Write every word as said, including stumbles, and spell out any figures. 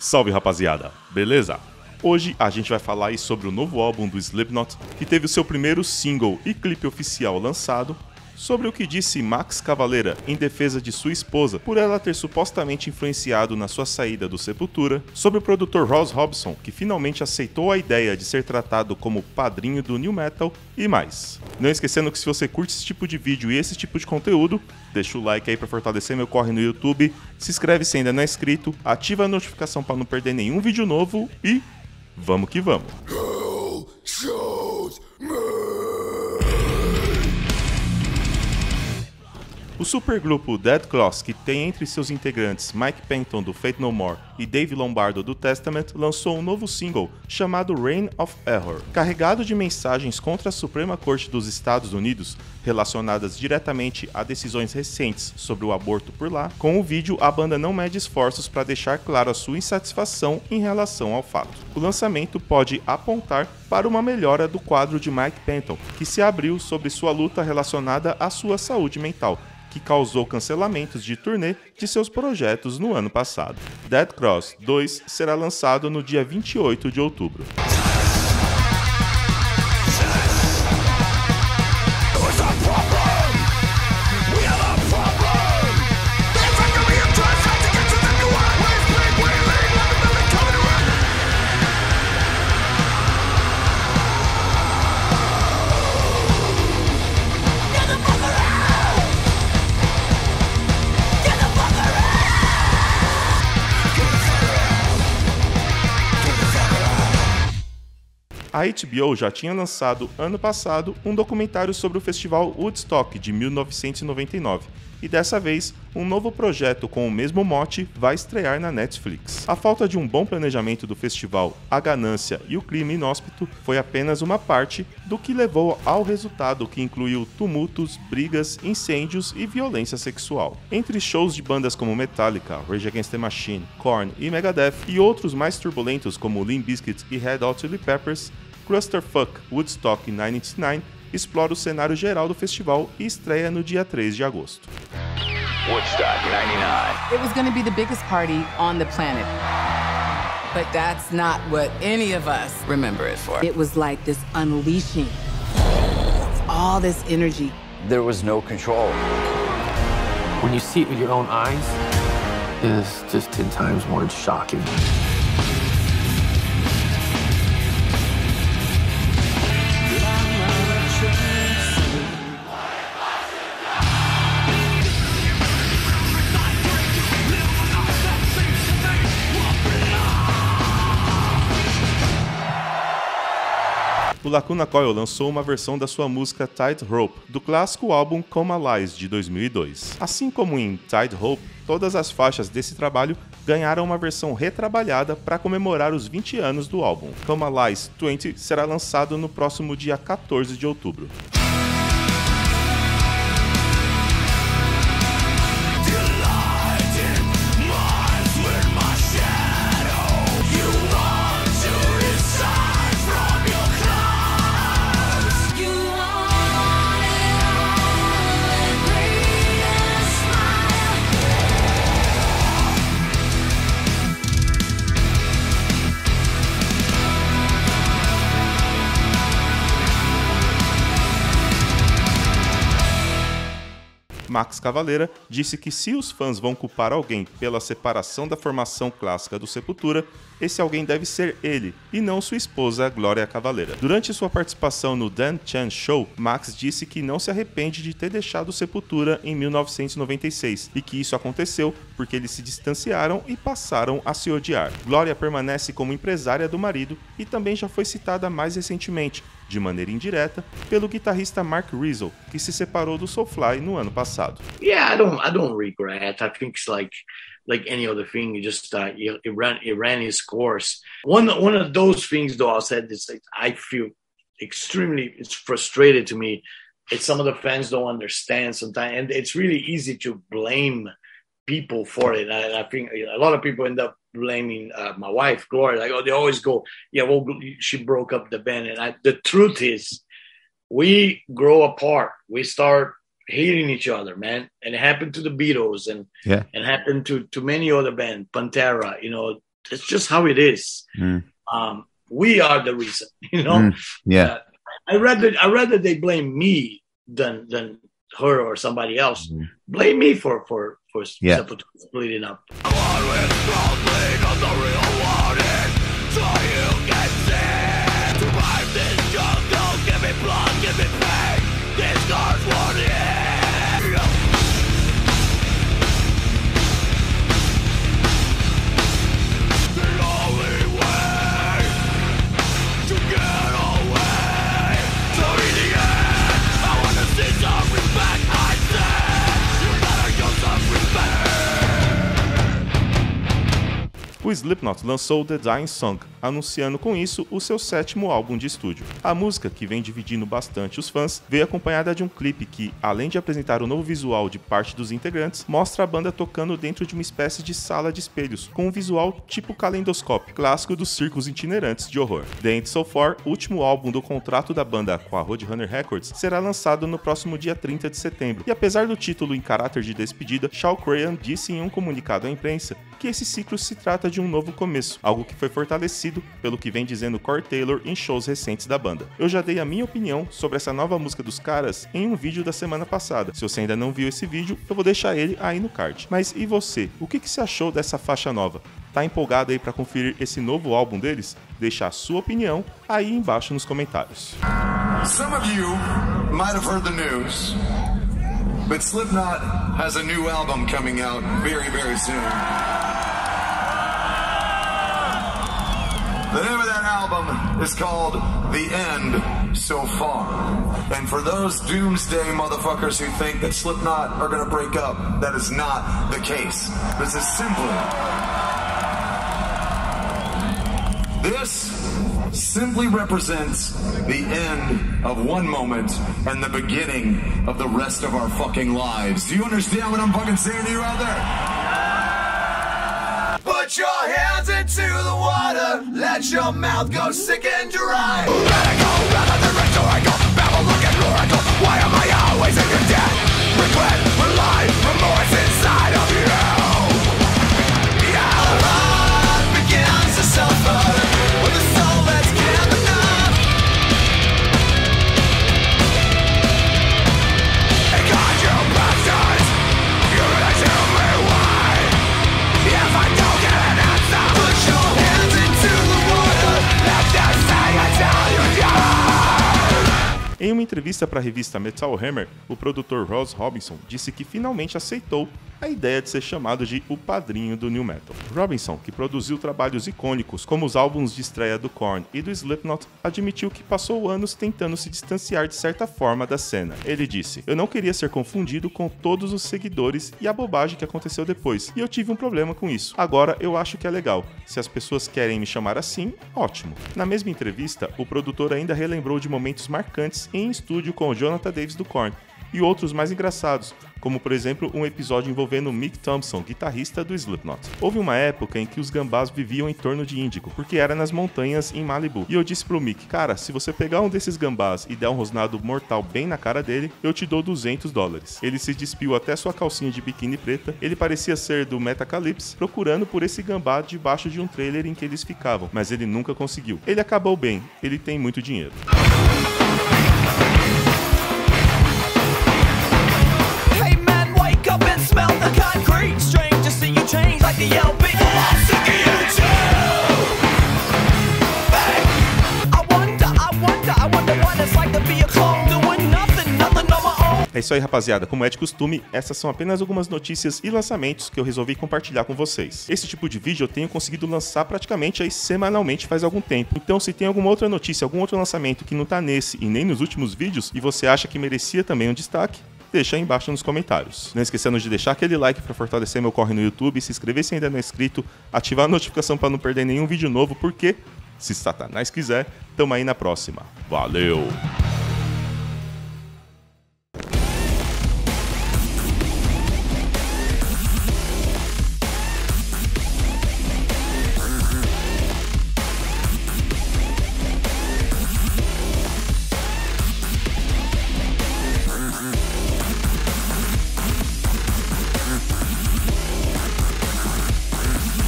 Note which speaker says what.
Speaker 1: Salve, rapaziada, beleza? Hoje a gente vai falar aí sobre o novo álbum do Slipknot, que teve o seu primeiro single e clipe oficial lançado, sobre o que disse Max Cavalera em defesa de sua esposa por ela ter supostamente influenciado na sua saída do Sepultura, sobre o produtor Ross Hobson, que finalmente aceitou a ideia de ser tratado como padrinho do New Metal e mais. Não esquecendo que se você curte esse tipo de vídeo e esse tipo de conteúdo, deixa o like aí para fortalecer meu corre no YouTube, se inscreve se ainda não é inscrito, ativa a notificação para não perder nenhum vídeo novo e vamos que vamos! Hell shows me. O supergrupo Dead Cross, que tem entre seus integrantes Mike Penton do Faith No More e Dave Lombardo do Testament, lançou um novo single chamado Reign of Error. Carregado de mensagens contra a Suprema Corte dos Estados Unidos, relacionadas diretamente a decisões recentes sobre o aborto por lá, com o vídeo a banda não mede esforços para deixar claro a sua insatisfação em relação ao fato. O lançamento pode apontar para uma melhora do quadro de Mike Penton, que se abriu sobre sua luta relacionada à sua saúde mental, que causou cancelamentos de turnê de seus projetos no ano passado. Dead Cross dois será lançado no dia vinte e oito de outubro. A H B O já tinha lançado ano passado um documentário sobre o festival Woodstock de mil novecentos e noventa e nove, e dessa vez um novo projeto com o mesmo mote vai estrear na Netflix. A falta de um bom planejamento do festival, a ganância e o clima inóspito foi apenas uma parte do que levou ao resultado que incluiu tumultos, brigas, incêndios e violência sexual. Entre shows de bandas como Metallica, Rage Against the Machine, Korn e Megadeth e outros mais turbulentos como Limp Bizkit e Red Hot Chili Peppers, Clusterfuck Woodstock noventa e nove explora o cenário geral do festival e estreia no dia três de agosto.
Speaker 2: Woodstock ninety-nine.
Speaker 3: It was going to be the biggest party on the planet. But that's not what any of us remember it for. It was like this unleashing of all this energy.
Speaker 2: There was no control.
Speaker 4: When you see it with your own eyes, it's just ten times more shocking.
Speaker 1: O Lacuna Coil lançou uma versão da sua música Tightrope, do clássico álbum Coma Lies, de dois mil e dois. Assim como em Tightrope, todas as faixas desse trabalho ganharam uma versão retrabalhada para comemorar os vinte anos do álbum. Coma Lies vinte será lançado no próximo dia quatorze de outubro. Max Cavalera disse que se os fãs vão culpar alguém pela separação da formação clássica do Sepultura, esse alguém deve ser ele, e não sua esposa, Glória Cavalera. Durante sua participação no Dan Chan Show, Max disse que não se arrepende de ter deixado o Sepultura em mil novecentos e noventa e seis, e que isso aconteceu porque eles se distanciaram e passaram a se odiar. Glória permanece como empresária do marido e também já foi citada mais recentemente, de maneira indireta, pelo guitarrista Mark Rizzo, que se separou do Soulfly no ano passado.
Speaker 5: Yeah, I don't, I don't regret. I think it's like, like any other thing. You just, uh, it, it ran, it ran its course. One, one of those things, though, I said this. Like, I feel extremely, it's frustrated to me. It's some of the fans don't understand sometimes, and it's really easy to blame people for it. And I think a lot of people end up blaming uh, my wife, Gloria. Like, oh, they always go, yeah, well, she broke up the band. And I, the truth is, we grow apart. We start hating each other, man. And it happened to the Beatles, and
Speaker 6: yeah,
Speaker 5: and happened to to many other bands, Pantera. You know, it's just how it is.
Speaker 6: Mm.
Speaker 5: Um, we are the reason, you know.
Speaker 6: Mm. Yeah.
Speaker 5: Uh, I rather I rather they blame me than than her or somebody else. Mm. Blame me for for for
Speaker 6: yeah.
Speaker 5: splitting up.
Speaker 1: O Slipknot lançou The Dying Song, anunciando com isso o seu sétimo álbum de estúdio. A música, que vem dividindo bastante os fãs, veio acompanhada de um clipe que, além de apresentar o novo visual de parte dos integrantes, mostra a banda tocando dentro de uma espécie de sala de espelhos, com um visual tipo calendoscópio, clássico dos circos itinerantes de horror. The End So Far, o último álbum do contrato da banda com a Roadrunner Records, será lançado no próximo dia trinta de setembro, e apesar do título em caráter de despedida, Shawn Crahan disse em um comunicado à imprensa que esse ciclo se trata de um novo começo, algo que foi fortalecido pelo que vem dizendo Corey Taylor em shows recentes da banda. Eu já dei a minha opinião sobre essa nova música dos caras em um vídeo da semana passada. Se você ainda não viu esse vídeo, eu vou deixar ele aí no card. Mas e você? O que, que você achou dessa faixa nova? Tá empolgado aí para conferir esse novo álbum deles? Deixa a sua opinião aí embaixo nos comentários.
Speaker 7: Some of you might have heard the news, but Slipknot has a new album coming out very, very soon. The name of that album is called The End So Far. And for those doomsday motherfuckers who think that Slipknot are going to break up, that is not the case. This is simply... This simply represents the end of one moment and the beginning of the rest of our fucking lives. Do you understand what I'm fucking saying to you out there? Put your hands into the water, let your mouth go sick and dry. Let it go, rather than rhetorical, babble looking oracle. Why am I always in your debt? Regret, rely, remorse inside of you. Yeah, the heart begins to suffer with a soul that's given up. And God, you bastards, you're gonna tell me why. If I don't get an answer, put your hands into the water, let them say until you die.
Speaker 1: Em uma entrevista para a revista Metal Hammer, o produtor Ross Robinson disse que finalmente aceitou a ideia de ser chamado de o padrinho do New Metal. Robinson, que produziu trabalhos icônicos como os álbuns de estreia do Korn e do Slipknot, admitiu que passou anos tentando se distanciar de certa forma da cena. Ele disse: "Eu não queria ser confundido com todos os seguidores e a bobagem que aconteceu depois, e eu tive um problema com isso. Agora eu acho que é legal. Se as pessoas querem me chamar assim, ótimo." Na mesma entrevista, o produtor ainda relembrou de momentos marcantes em estúdio com o Jonathan Davis do Korn e outros mais engraçados, como por exemplo um episódio envolvendo Mick Thompson, guitarrista do Slipknot. Houve uma época em que os gambás viviam em torno de Índigo, porque era nas montanhas em Malibu. E eu disse pro Mick: "Cara, se você pegar um desses gambás e der um rosnado mortal bem na cara dele, eu te dou duzentos dólares. Ele se despiu até sua calcinha de biquíni preta. Ele parecia ser do Metacalypse, procurando por esse gambá debaixo de um trailer em que eles ficavam, mas ele nunca conseguiu. Ele acabou bem, ele tem muito dinheiro."
Speaker 8: Smell the concrete, strange to see you change like the L B. I'm sick of you too. Hey, I wonder, I wonder, I wonder what it's like to be a clone, doing nothing, nothing on my own.
Speaker 1: É isso aí, rapaziada. Como é de costume, essas são apenas algumas notícias e lançamentos que eu resolvi compartilhar com vocês. Esse tipo de vídeo eu tenho conseguido lançar praticamente aí semanalmente faz algum tempo. Então, se tem alguma outra notícia, algum outro lançamento que não tá nesse e nem nos últimos vídeos e você acha que merecia também um destaque, deixa aí embaixo nos comentários. Não esquecendo de deixar aquele like para fortalecer meu corre no YouTube, se inscrever se ainda não é inscrito, ativar a notificação para não perder nenhum vídeo novo, porque, se Satanás quiser, tamo aí na próxima. Valeu!